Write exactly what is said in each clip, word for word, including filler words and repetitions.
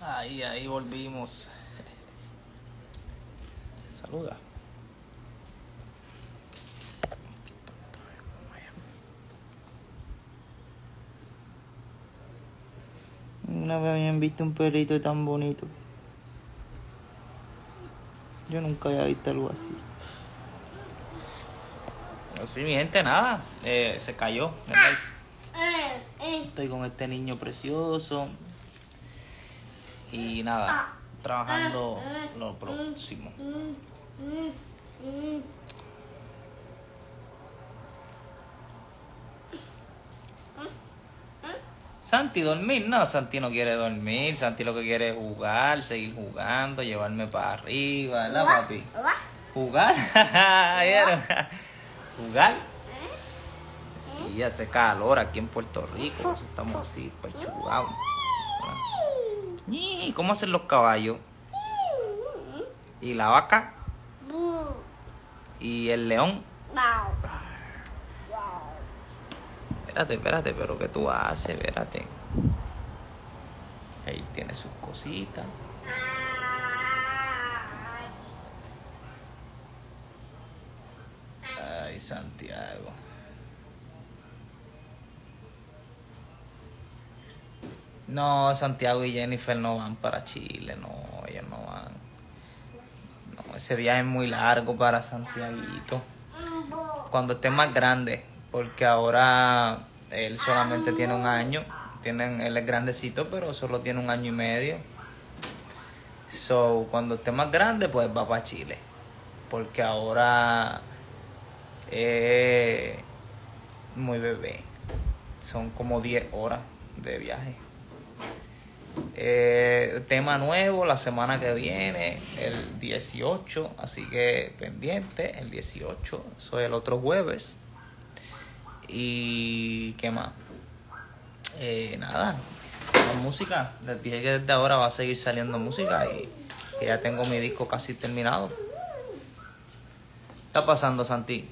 Ahí, ahí volvimos. Saluda. Una vez habían visto un perrito tan bonito. Yo nunca había visto algo así. Así, mi gente, nada. Eh, se cayó el live. Estoy con este niño precioso. Y nada, trabajando lo próximo. Santi, dormir, no, Santi no quiere dormir, Santi lo que quiere es jugar, seguir jugando, llevarme para arriba, ¿verdad, papi? ¿Jugar? ¿Jugar? Sí, hace calor aquí en Puerto Rico, estamos así, pechugados. ¿Cómo hacen los caballos? ¿Y la vaca? ¿Y el león? Espérate, espérate, pero ¿qué tú haces? Espérate. Ahí tiene sus cositas. Ay, Santiago. No, Santiago y Jennifer no van para Chile, no, ellos no van. No, ese viaje es muy largo para Santiaguito. Cuando esté más grande, porque ahora él solamente tiene un año, tienen, él es grandecito, pero solo tiene un año y medio. So, cuando esté más grande, pues va para Chile, porque ahora es muy bebé, son como diez horas de viaje. Eh, tema nuevo la semana que viene, el dieciocho, así que pendiente, el dieciocho, eso es el otro jueves. Y qué más, eh, nada, la música, les dije que desde ahora va a seguir saliendo música y que ya tengo mi disco casi terminado. ¿Qué está pasando, Santi?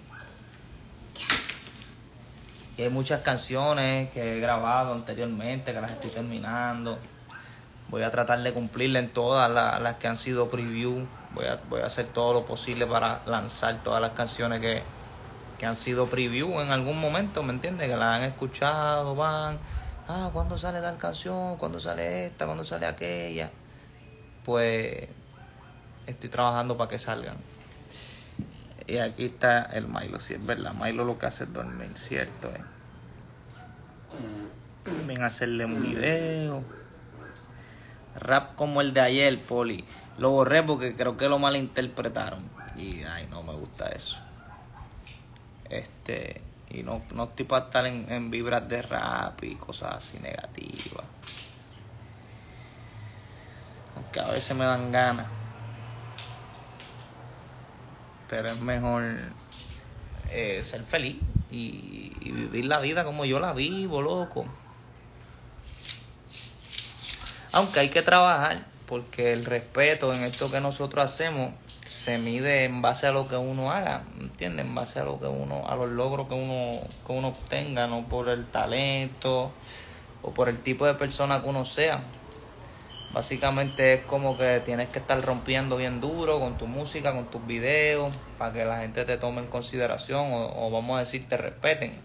Y hay muchas canciones que he grabado anteriormente que las estoy terminando. Voy a tratar de cumplirle en todas las, las que han sido preview. Voy a, voy a hacer todo lo posible para lanzar todas las canciones que, que han sido preview en algún momento, ¿me entiendes? Que las han escuchado, van, ah, ¿cuándo sale tal canción? ¿Cuándo sale esta? ¿Cuándo sale aquella? Pues estoy trabajando para que salgan. Y aquí está el Milo, si es verdad. Milo lo que hace es dormir, ¿cierto? Eh? Ven a hacerle un video. Rap como el de ayer, Poli. Lo borré porque creo que lo malinterpretaron. Y ay, no me gusta eso. Este, y no, no estoy para estar en, en vibras de rap y cosas así negativas. Aunque a veces me dan ganas. Pero es mejor eh, ser feliz y, y vivir la vida como yo la vivo, loco. Aunque hay que trabajar, porque el respeto en esto que nosotros hacemos se mide en base a lo que uno haga, ¿entiendes? En base a lo que uno, a los logros que uno, que uno obtenga, no por el talento o por el tipo de persona que uno sea. Básicamente es como que tienes que estar rompiendo bien duro con tu música, con tus videos, para que la gente te tome en consideración o, o vamos a decir te respeten.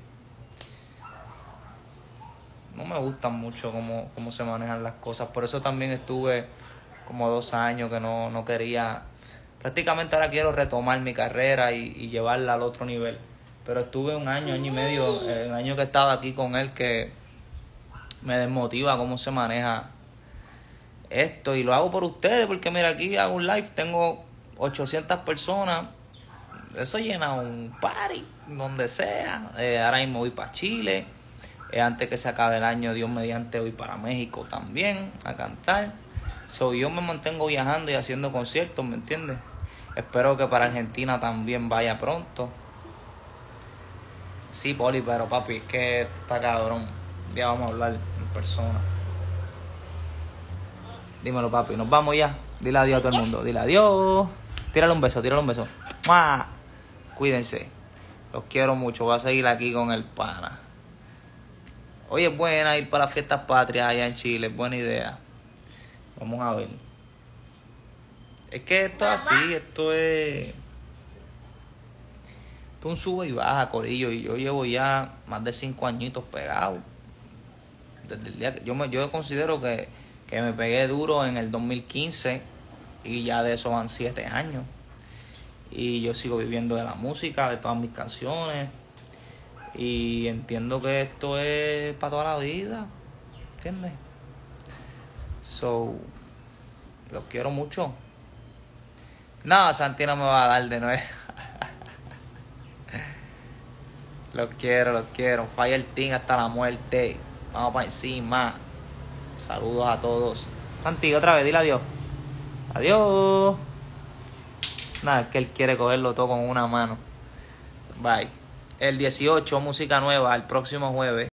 No me gustan mucho cómo, cómo se manejan las cosas. Por eso también estuve como dos años que no, no quería. Prácticamente ahora quiero retomar mi carrera y, y llevarla al otro nivel. Pero estuve un año, año y medio, el año que estaba aquí con él, que me desmotiva cómo se maneja esto. Y lo hago por ustedes, porque mira, aquí hago un live, tengo ochocientas personas. Eso llena un party, donde sea. Eh, ahora mismo voy para Chile. Eh, antes que se acabe el año, Dios mediante, voy para México también a cantar. So, yo me mantengo viajando y haciendo conciertos, ¿me entiendes? Espero que para Argentina también vaya pronto. Sí, Poli, pero papi, es que esto está cabrón. Ya vamos a hablar en persona. Dímelo, papi, nos vamos ya. Dile adiós a todo el mundo. Dile adiós. Tírale un beso, tírale un beso. ¡Mua! Cuídense. Los quiero mucho. Voy a seguir aquí con el pana. Oye, es buena ir para las fiestas patrias allá en Chile. Es buena idea. Vamos a ver. Es que esto es así, esto es... Esto es un sube y baja, corillo. Y yo llevo ya más de cinco añitos pegado. Desde el día que... Yo, me, yo considero que, que me pegué duro en el dos mil quince. Y ya de eso van siete años. Y yo sigo viviendo de la música, de todas mis canciones. Y entiendo que esto es para toda la vida. ¿Entiendes? So, los quiero mucho. No, Santi no me va a dar de nuevo. Los quiero, los quiero. Fire Team hasta la muerte. Vamos para encima. Saludos a todos. Santi, otra vez, dile adiós. Adiós. Nada, es que él quiere cogerlo todo con una mano. Bye. El dieciocho, música nueva, el próximo jueves.